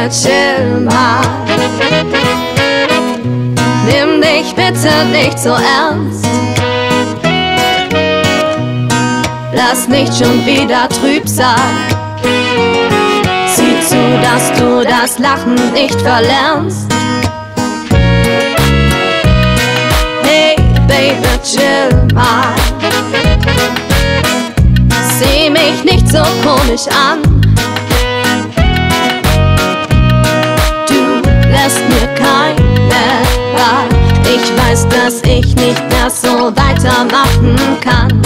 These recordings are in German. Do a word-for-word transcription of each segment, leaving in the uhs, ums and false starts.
Baby, chill mal. Nimm dich bitte nicht so ernst. Lass nicht schon wieder trüb sein. Sieh zu, dass du das Lachen nicht verlernst. Hey, Baby, chill mal. Sieh mich nicht so komisch an. Du lässt mir keine Wahl. Ich weiß, dass ich nicht mehr so weitermachen kann.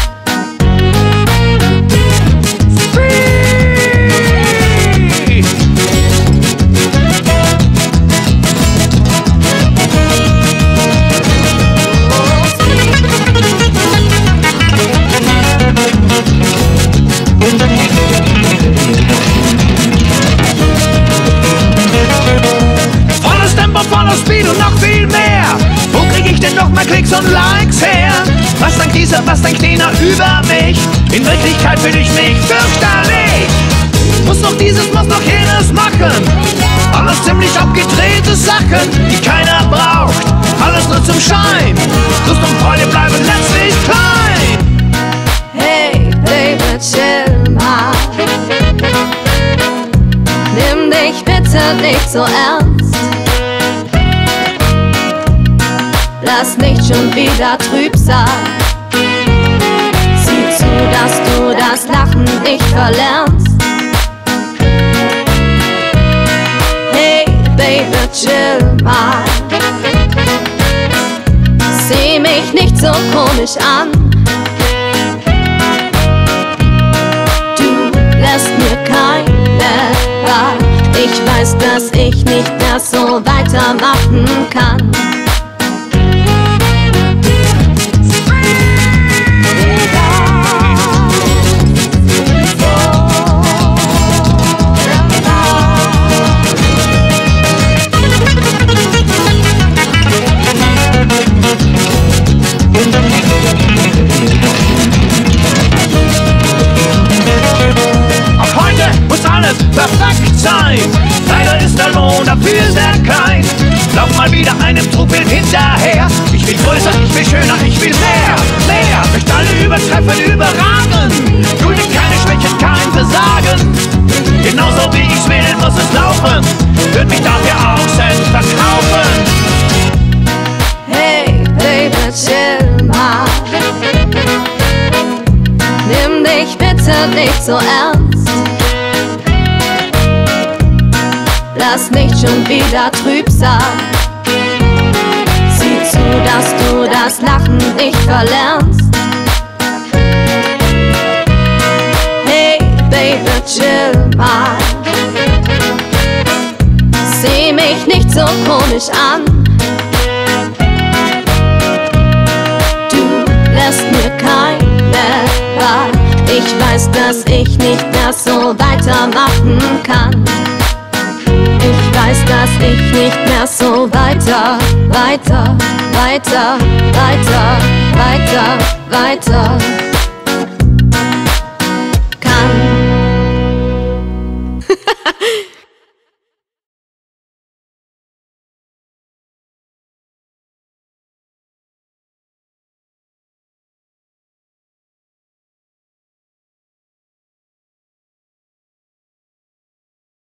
Volles Tempo, voller Speed und noch viel mehr. Wo krieg ich denn noch mal Klicks und Likes her? Was denkt dieser, was denkt jener über mich? In Wirklichkeit will ich mich fürchterlich. Muss noch dieses, muss noch jenes machen. Alles ziemlich abgedrehte Sachen, die keiner braucht. Alles nur zum Schein. Lust und Freude bleiben letztlich klein. Hey, Baby, chill mal. Nimm dich bitte nicht so ernst. Lass nicht schon wieder trüb sein. Sieh zu, dass du das Lachen nicht verlernst. Hey, Baby, chill mal. Sieh mich nicht so komisch an. Du lässt mir keine Wahl. Ich weiß, dass ich nicht mehr so weitermachen kann. Auch heute muss alles perfekt sein. Leider ist der Lohn dafür sehr klein. Lauf mal wieder einem Trugbild hinterher. Ich will größer, ich will schöner, ich will mehr, mehr. Möchte alle übertreffen, überragen. Dulde keine Schwächen, kein Versagen. Genauso wie ich's will, muss es laufen. Würd mich dafür auch selbst verkaufen. Hey, Baby, chill mal. Nimm dich bitte nicht so ernst. Lass nicht schon wieder trüb sein. Sieh zu, dass du das Lachen nicht verlernst. Hey, Baby, chill mal. Sieh mich nicht so komisch an. Du lässt mir keine Wahl. Ich weiß, dass ich nicht mehr so weitermachen kann. Ich weiß, dass ich nicht mehr so weiter, weiter, weiter, weiter, weiter, weiter.